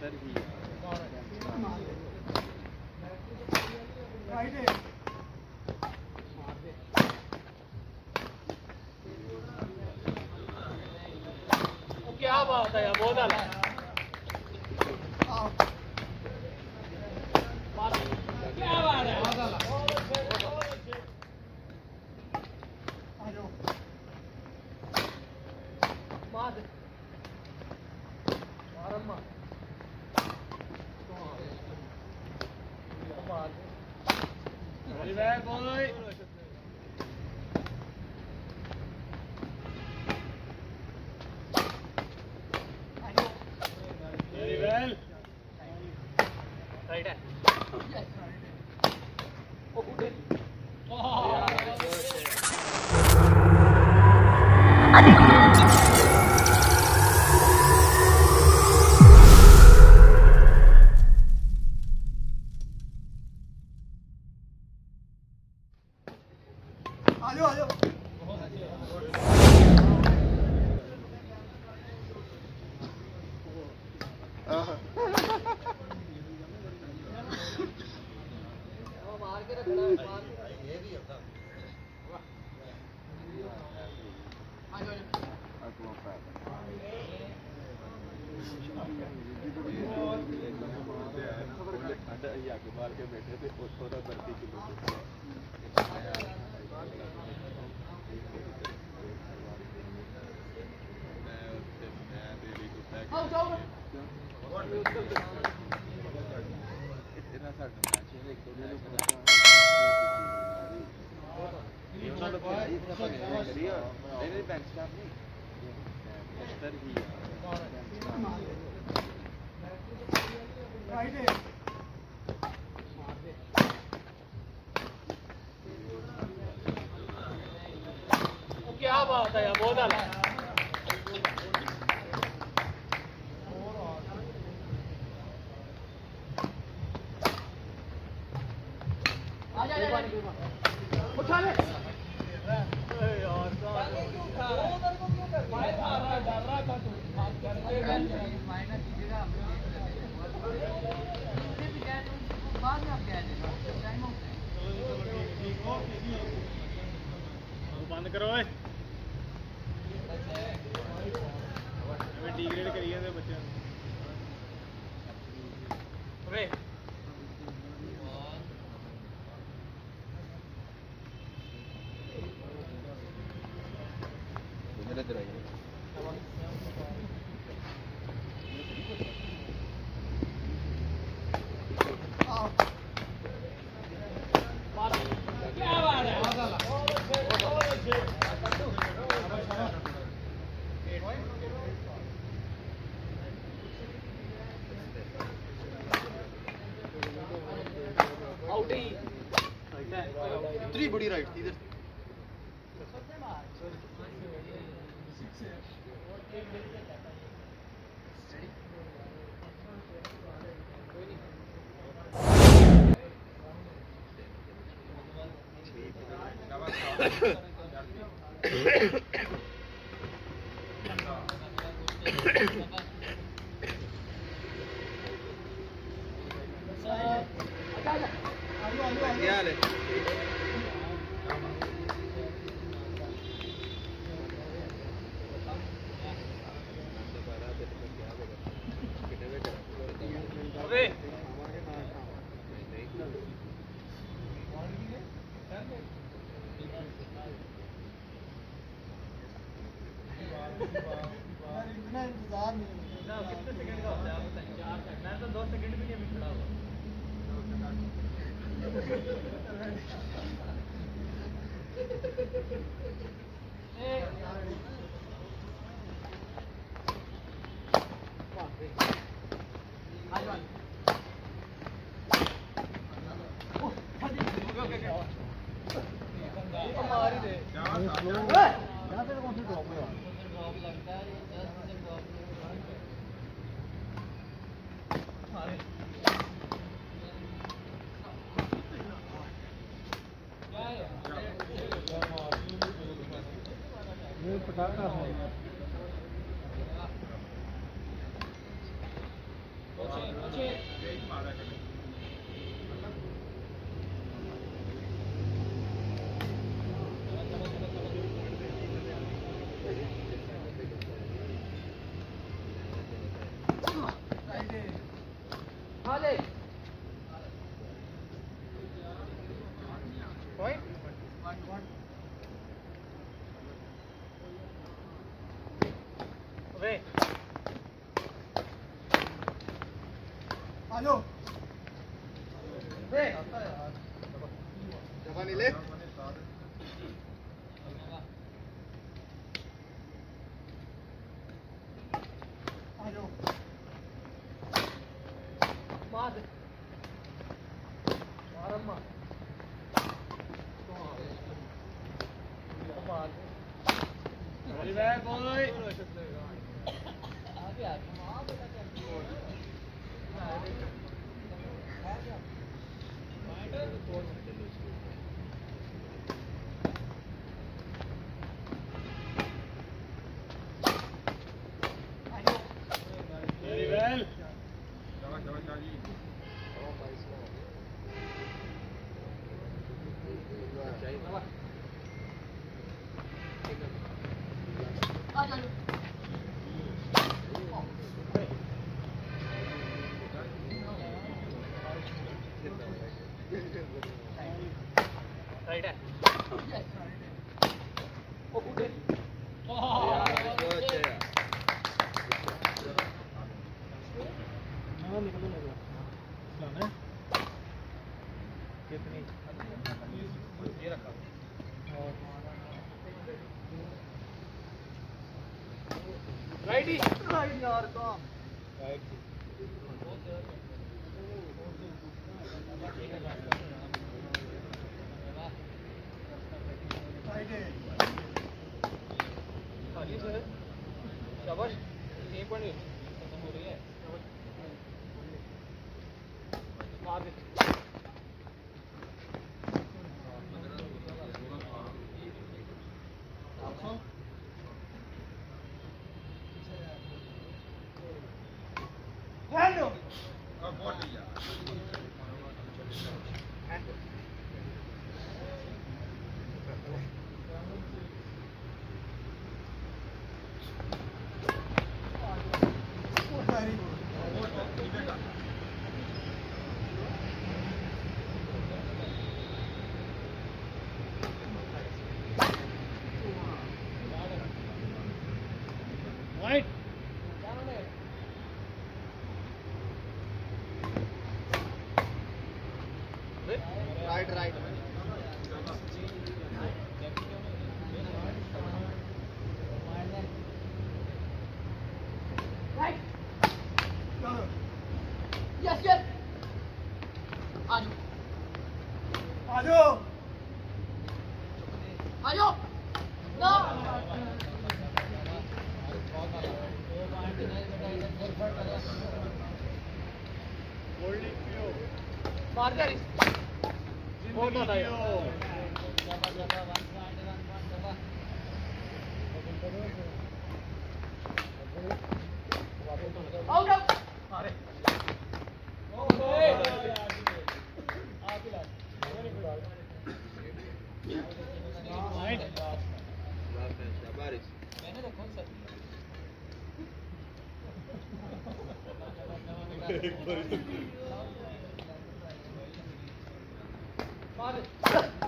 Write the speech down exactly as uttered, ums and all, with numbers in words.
क्या बात है यार, बहुत आला क्या बात है, बहुत आला मार मारम्मा very bad boy very well right है ओ गुड आजो आजो मार के रखना ये भी होता आजो आगे मार के बैठे थे थोड़ा बर्ती किलो क्या बात है यार, बहुत आला उठा ले यार बंद करो डी ग्रेड करी जाते बच्चे इतनी बड़ी राइट थी इधर क्या हाल है? इतना इंतजार नहीं ना, कितने सेकंड का होता है आप बताइए? चार सेकंड, मैं तो दो सेकंड भी नहीं अभी खड़ा हुआ। ये पटाखा है। Hadi. Point. Away. आलो Away. जवानी ले आलो मार दे मारम्मा मार दे वेरी बैड बॉय आगे आगे मार बेटा वेरी वेल राइट है ओ गुड है हाँ निकलने लगा है कितनी ये रखा राइट ही राइट यार काम राइट खाली से शाबाश तीन पॉइंट खत्म हो रही है मार दे hello Right. Right right Right. Yes, yes. Ajo. आजो Ajo. No. मार दे बहुत मजा आया Out, out. अरे मैंने तो कौन सा मार